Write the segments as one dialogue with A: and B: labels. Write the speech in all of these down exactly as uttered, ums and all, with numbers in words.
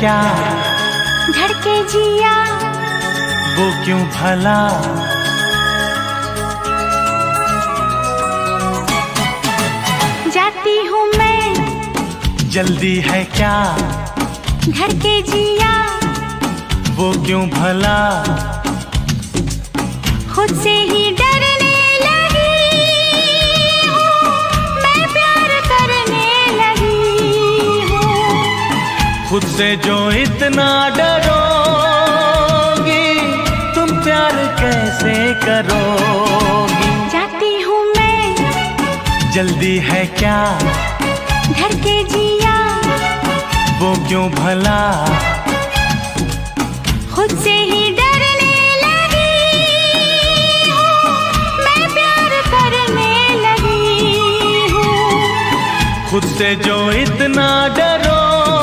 A: क्या
B: धड़के जिया
A: वो क्यों भला।
B: जाती हूँ मैं
A: जल्दी है क्या
B: धड़के जिया
A: वो क्यों भला।
B: खुद से ही डरने लगी हूँ, मैं प्यार करने लगी हूँ।
A: खुद से जो इतना डरोगी तुम प्यार कैसे करोगी।
B: जाती हूँ मैं
A: जल्दी है क्या
B: धड़के जिया
A: वो क्यों भला।
B: खुद से ही डरने लगी हूँ, मैं प्यार करने लगी हूँ।
A: खुद से जो इतना डरोगी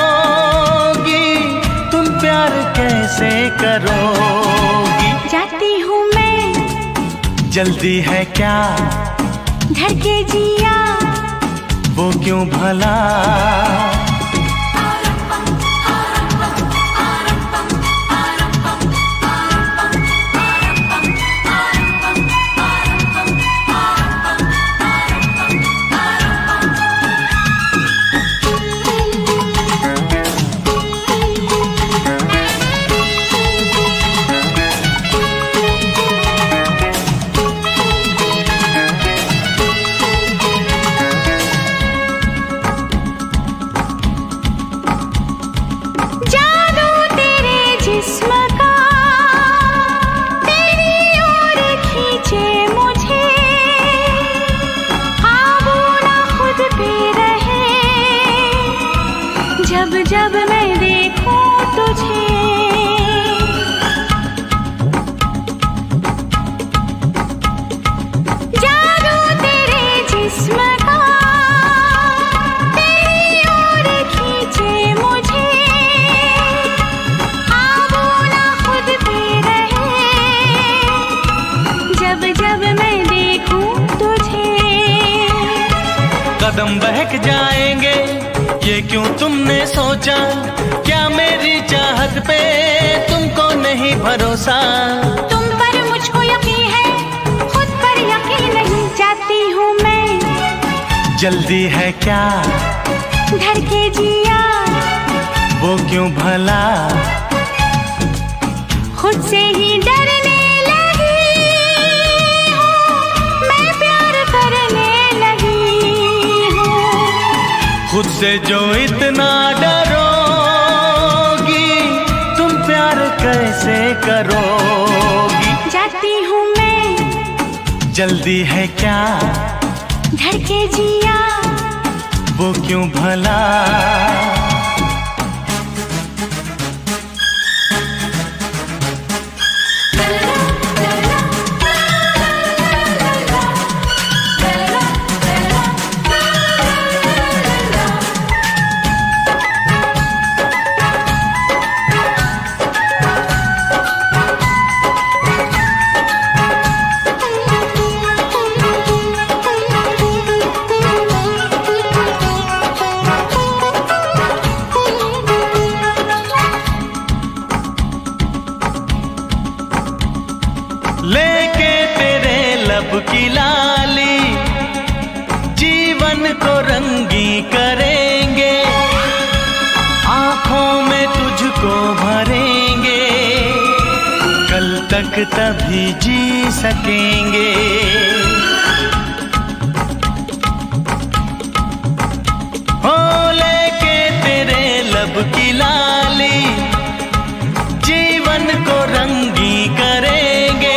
A: तुम प्यार कैसे करोगी।
B: जाती हूँ मैं
A: जल्दी है क्या
B: धड़के जिया
A: वो क्यों भला।
B: जब जब मैं देखूं तुझे जादू तेरे जिस्म का तेरी ओर खींचे मुझे। आबू ना खुद पे रहे जब जब मैं देखूं तुझे।
A: कदम बहक जाएंगे ये क्यों तुमने सोचा, क्या मेरी चाहत पे तुमको नहीं भरोसा।
B: तुम पर मुझको यकीन है खुद पर यकीन नहीं। जाती हूँ मैं
A: जल्दी है क्या
B: धड़के जिया
A: वो क्यों भला।
B: खुद से ही डरने लगी हूँ, मैं प्यार करने लगी हूँ।
A: खुद से जो इतना डरोगी तुम प्यार कैसे करोगी।
B: जाती हूँ मैं
A: जल्दी है क्या
B: धड़के जिया
A: वो क्यों भला। लेके तेरे लब की लाली जीवन को रंगी करेंगे, आंखों में तुझको भरेंगे, कल तक तभी जी सकेंगे। हो लेके तेरे लब की लाली जीवन को रंगी करेंगे,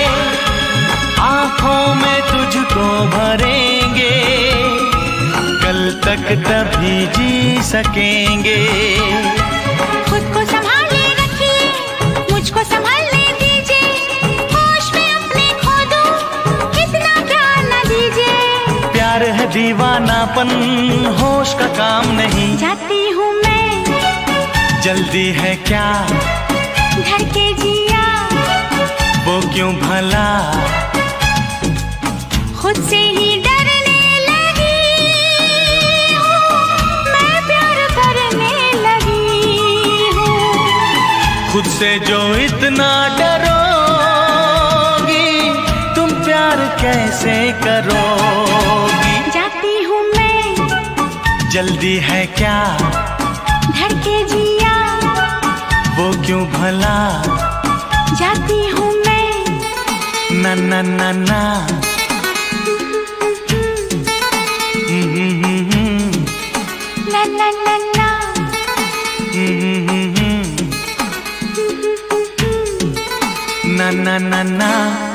A: आंखों में तुझको भरेंगे, कल तक तभी जी सकेंगे।
B: खुद को संभाले रखिए मुझको संभालने दीजिए, होश में अपने खो दूं इतना प्यार न दीजिए।
A: प्यार है दीवानापन होश का काम नहीं।
B: जाती हूँ मैं
A: जल्दी है क्या
B: धड़के जिया
A: वो क्यों भला।
B: खुद से ही डरने लगी हूँ, मैं प्यार करने लगी हूँ।
A: मुझसे जो इतना डरोगी, तुम प्यार कैसे करोगी?
B: जाती हूँ मैं,
A: जल्दी है क्या?
B: धड़के जिया,
A: वो क्यों भला?
B: जाती हूँ मैं,
A: ना ना ना ना।
B: ना ना ना ना।
A: ना ना ना ना।